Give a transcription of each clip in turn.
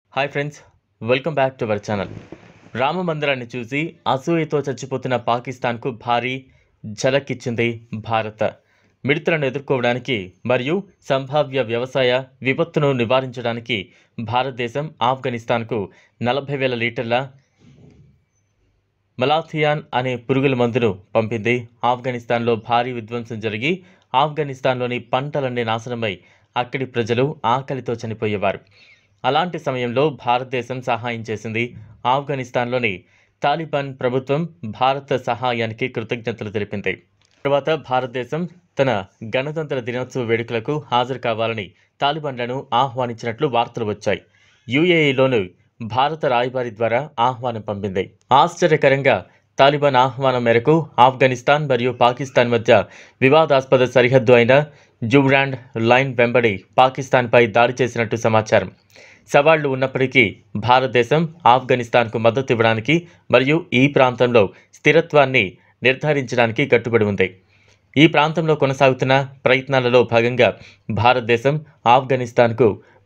Hi friends, welcome back to our channel. Rama మందిరాన్ని చూసి అసూయతో చచ్చిపోతున్న పాకిస్తాన్కు భారీ ఝలక్ ఇచ్చింది భారత్. మిడతలను ఎదుర్కోవడానికి మరియు సంభావ్య వ్యవసాయ విపత్తును నివారించడానికి భారతదేశం ఆఫ్ఘనిస్తాన్కు 40,000 లీటర్ల మలాథియాన్ అనే పురుగుల మందును పంపింది. ఆఫ్ఘనిస్తాన్లో భారీ విధ్వంసం జరిగి ఆఫ్ఘనిస్తాన్లోని పంటలన్నీ నాశనమై అక్కడి ప్రజలు ఆకలితో చనిపోయేవారు. అలాంటి సమయంలో భారతదేశం సహాయం చేసింది. ఆఫ్ఘనిస్తాన్లోని తాలిబాన్ ప్రభుత్వం భారత సహాయానికి కృతజ్ఞతలు తెలిపింది. తర్వాత భారతదేశం తన గణతంత్ర దినోత్సవ వేడుకలకు హాజరు కావాలని తాలిబాన్లను ఆహ్వానించినట్లు వార్తలు వచ్చాయి. యుఏఈలోని భారత రాయబారి ద్వారా ఆహ్వానం పంపింది. ఆశ్చర్యకరంగా తాలిబాన్ ఆహ్వానం మేరకు ఆఫ్ఘనిస్తాన్ మరియు పాకిస్తాన్ మధ్య వివాదాస్పద సరిహద్దు అయిన జుబ్రాండ్ లైన్ వెంబడి పాకిస్తాన్పై దాడి చేసినట్టు సమాచారం. సవాళ్లు ఉన్నప్పటికీ భారతదేశం ఆఫ్ఘనిస్తాన్కు మద్దతు ఇవ్వడానికి మరియు ఈ ప్రాంతంలో స్థిరత్వాన్ని నిర్ధారించడానికి కట్టుబడి ఉంది. ఈ ప్రాంతంలో కొనసాగుతున్న ప్రయత్నాలలో భాగంగా భారతదేశం ఆఫ్ఘనిస్తాన్కు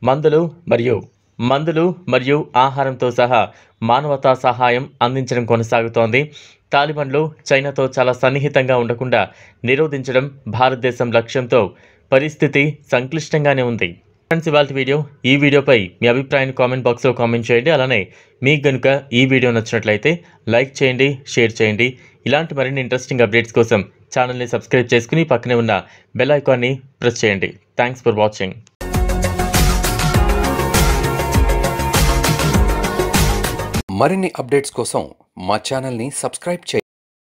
మందులు మరియు ఆహారంతో సహా మానవతా సహాయం అందించడం కొనసాగుతోంది. తాలిబాన్లు చైనాతో చాలా సన్నిహితంగా ఉండకుండా నిరోధించడం భారతదేశం లక్ష్యంతో పరిస్థితి సంక్లిష్టంగానే ఉంది. ఫ్రెండ్స్, ఇవాళ ఈ వీడియోపై మీ అభిప్రాయాన్ని కామెంట్ బాక్స్లో కామెంట్ చేయండి. అలానే మీకు కనుక ఈ వీడియో నచ్చినట్లయితే లైక్ చేయండి, షేర్ చేయండి. ఇలాంటి మరిన్ని ఇంట్రెస్టింగ్ అప్డేట్స్ కోసం ఛానల్ని సబ్స్క్రైబ్ చేసుకుని పక్కనే ఉన్న బెల్ ఐకాన్ని ప్రెస్ చేయండి. Thanks for watching. మరిన్ని అప్డేట్స్ కోసం మా ఛానల్ని సబ్స్క్రైబ్ చేయండి.